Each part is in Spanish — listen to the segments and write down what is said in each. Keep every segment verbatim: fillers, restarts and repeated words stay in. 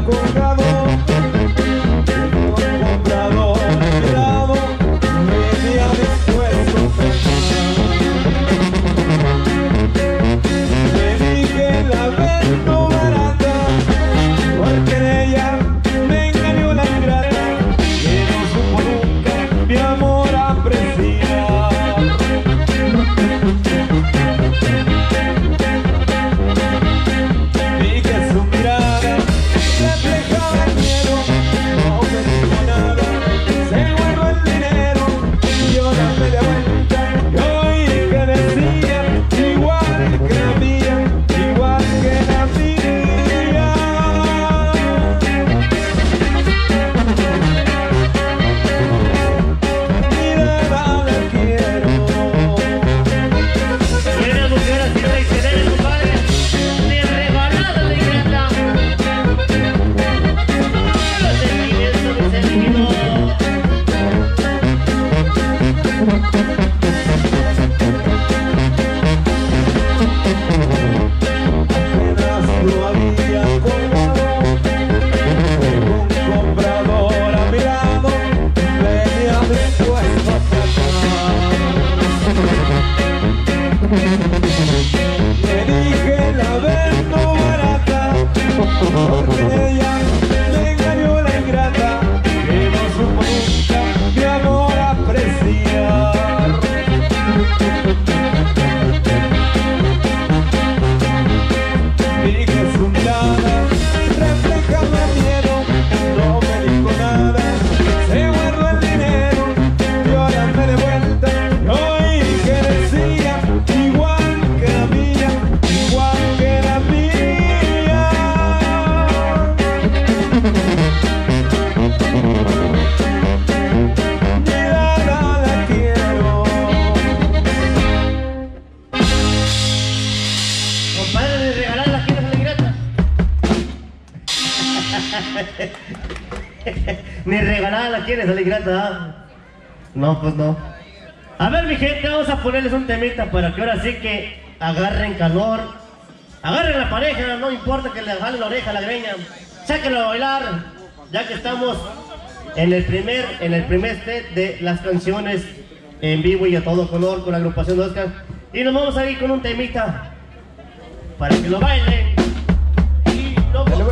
Ni regalada la quieres, Alegrata. No, pues no. A ver, mi gente, vamos a ponerles un temita para que ahora sí que agarren calor. Agarren la pareja, no importa que le jalen la oreja a la greña. Sáquenlo a bailar, ya que estamos en el primer, en el primer set de las canciones en vivo y a todo color con la agrupación de Oscar. Y nos vamos a ir con un temita para que lo bailen. Y nos vamos.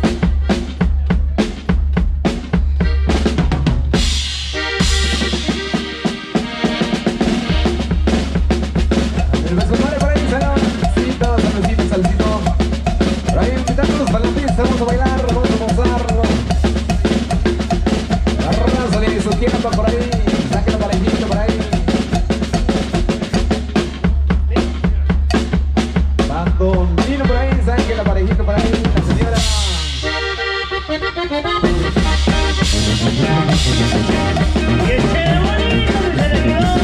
Vamos a bailar, vamos a gozar. Arrásale su tiempo por ahí, saque la parejita por ahí. Bandondino por ahí, saque la parejita por ahí, la señora. ¡Qué chévere bonito se le quedó!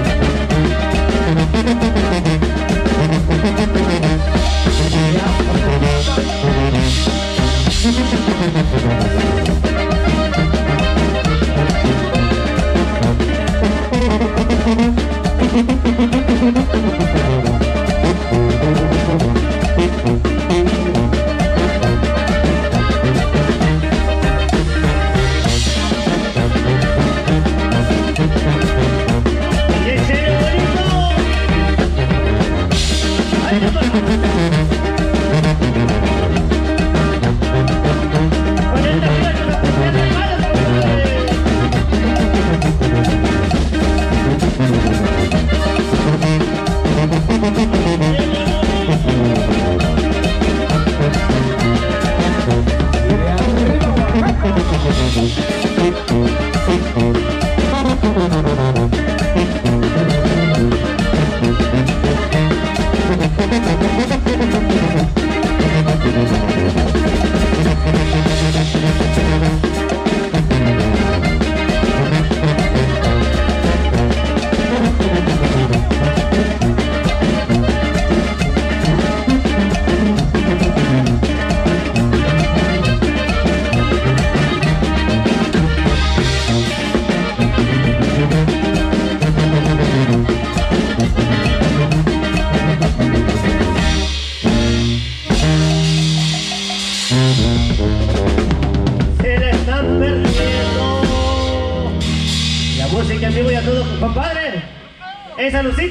Yeah.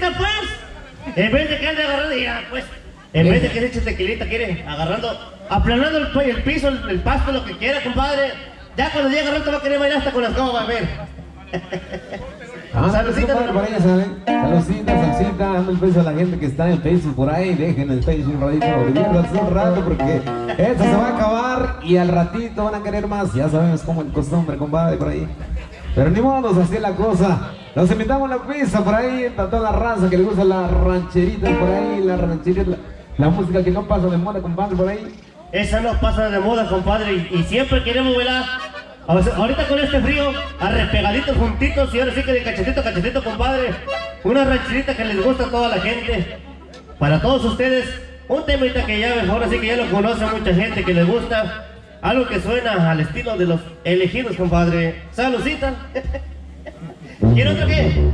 tequilita, pues. En vez de que ande agarrando, ya, pues. En vez de que se eche tequilita, quiere agarrando, aplanando el, el piso, el, el pasto, lo que quiera, compadre. Ya cuando llegue el rato va a querer bailar hasta con las camas, va a ver. Ah, Saludcita, compadre, por ahí, ¿saben? Saludcita, salsita, dando el beso a la gente que está en Facebook por ahí. Dejen el Facebook un ratito, diviértanse un rato porque esto se va a acabar y al ratito van a querer más. Ya sabemos cómo es costumbre, compadre, por ahí. Pero ni modo, así es la cosa. Nos invitamos a la pizza por ahí, para toda la raza que le gusta la rancherita por ahí, la rancherita, la, la música que no pasa de moda, compadre, por ahí. Esa no pasa de moda, compadre, y, y siempre queremos bailar. O sea, ahorita con este frío, arrepegaditos juntitos, y ahora sí que de cachetito, cachetito, compadre. Una rancherita que les gusta a toda la gente. Para todos ustedes, un temita que ya, ahora sí que ya lo conoce mucha gente que les gusta. Algo que suena al estilo de los elegidos, compadre. Saludcita. ¿Quiere otro qué?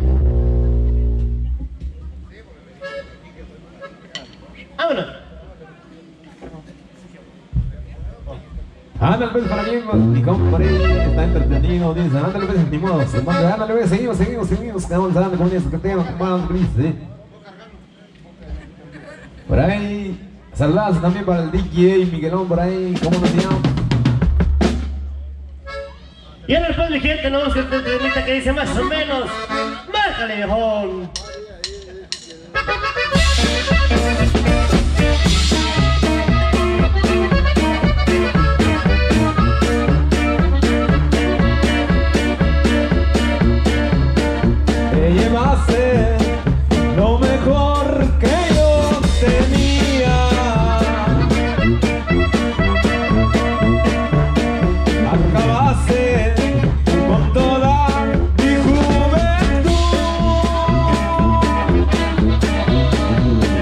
Vámonos. Ándale, pues, para mí, mi compadre está entretenido, dice, ándale, pues, ni modo, ándale, pues, seguimos, seguimos, seguimos, vamos dando con eso que tengo, compadre, dice. Por ahí, saludos también para el D J Miguelón, por ahí, ¿cómo nos llama? Y ahora después mi gente, no vamos a hacer temita que dice más o menos. ¡Márcale, viejón! Te llevaste lo mejor que yo tenía. Acabaste con toda mi juventud.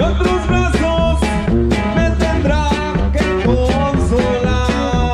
otros brazos me tendrán que consolar.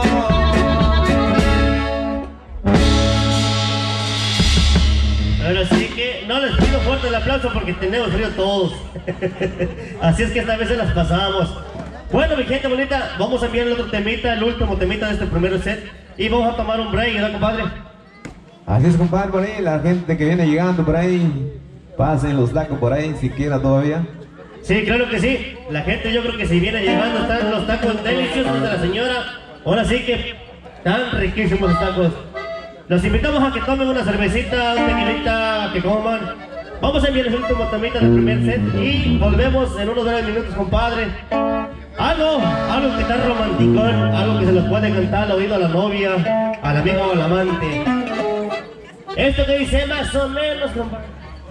Ahora sí que no les pido fuerte el aplauso porque tenemos frío todos. Así es que esta vez se las pasamos. Bueno, mi gente bonita, vamos a enviar el otro temita, el último temita de este primer set. Y vamos a tomar un break, ¿verdad, compadre? Así es, compadre, por ahí, la gente que viene llegando por ahí, pasen los tacos por ahí, siquiera todavía. Sí, claro que sí. La gente, yo creo que si viene llegando, están los tacos deliciosos de la señora. Ahora sí que están riquísimos los tacos. Los invitamos a que tomen una cervecita, una tequilita, que coman. Vamos a enviar el último temita del primer set y volvemos en unos breves minutos, compadre. Algo, algo que está romanticón, algo que se los puede cantar al oído a la novia, al amigo o al amante. Esto que dice más o menos, compadre.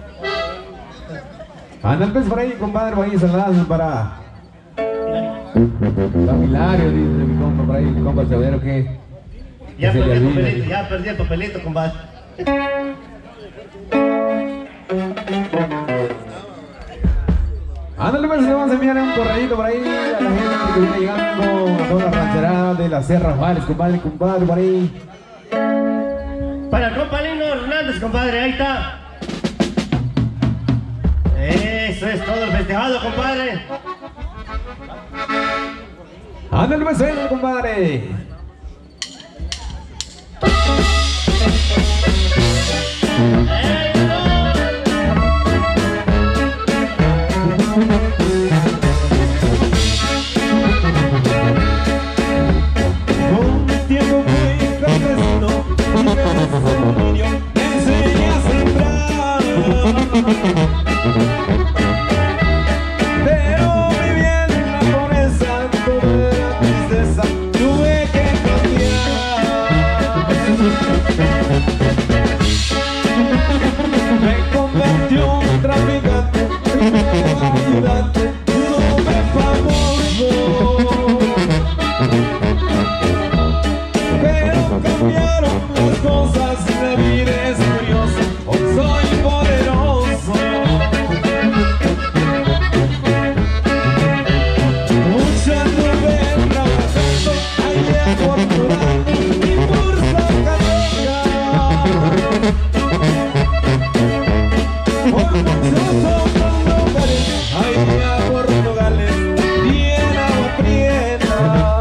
Anda, pues por ahí, compadre, por ahí saludos para... Don Hilario, dice mi compa por ahí, mi compa Severo, que... Ya que perdí el olvida. papelito, ya perdí el papelito, compadre. Ándale, pues le vamos a enviar un corredito por ahí a la gente que viene llegando a toda la rancherada de la Sierra Juárez, compadre, compadre, por ahí. Para el compa Lino Hernández, compadre, ahí está. Eso es todo el festejado, compadre. Ándale, pues venga, compadre. Con el tiempo fui campesino y me desde niño me enseñé a sembrar. Pero viviendo en la pobreza, toda la tristeza, tuve que cambiar. Me convertí en un traficante, un ayudante, un hombre famoso. Pero cambiaron las cosas, la vida es curiosa, hoy soy poderoso. Mucha nube trabajando allá por Durango y por Zacatecas. Por muchos otros lugares allá por Nogales y en Agua Prieta.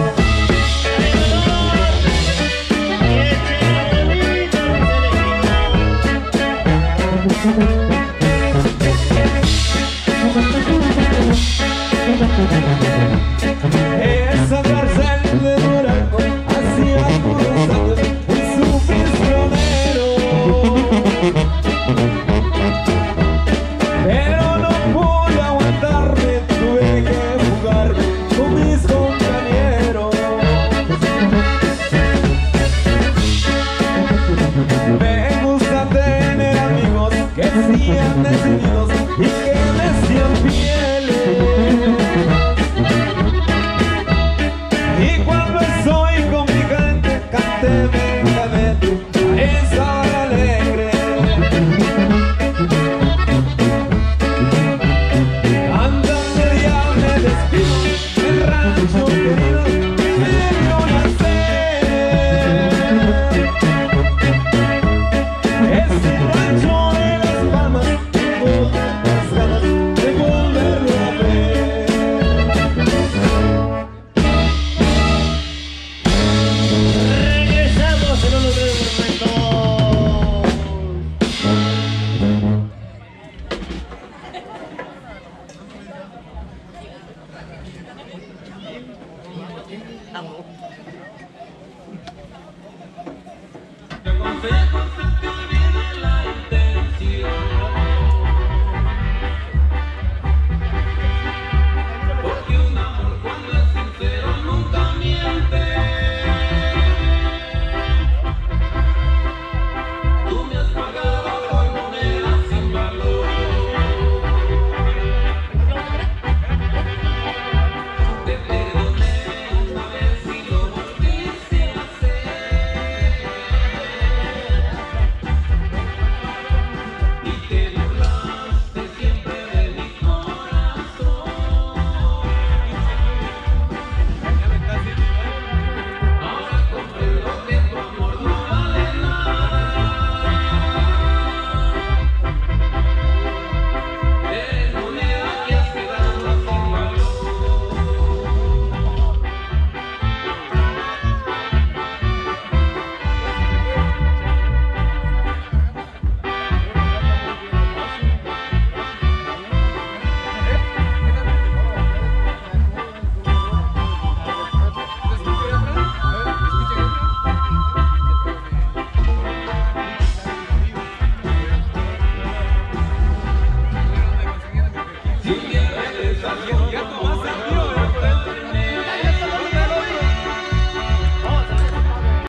Esa cárcel de Durango hacía algunos años fui su prisionero, pero no pude aguantarme, tuve que fugarme con mis compañeros. Me gusta tener amigos que sean decididos y que me sean fieles. Y cuando estoy con mi gente, cánteme, cánteme, esa hora alegre. Andando ya me despido del rancho querido que me vio nacer. Ese rancho de las Palmas, tengo tantas ganas de volverlo a ver. Regresamos en unos breves momentos.